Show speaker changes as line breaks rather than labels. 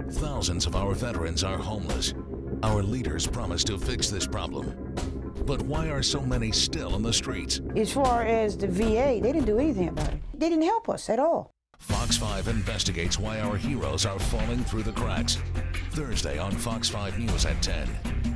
Thousands of our veterans are homeless. Our leaders promise to fix this problem. But why are so many still in the streets?
As far as the VA, they didn't do anything about it. They didn't help us at all.
Fox 5 investigates why our heroes are falling through the cracks. Thursday on Fox 5 News at 10.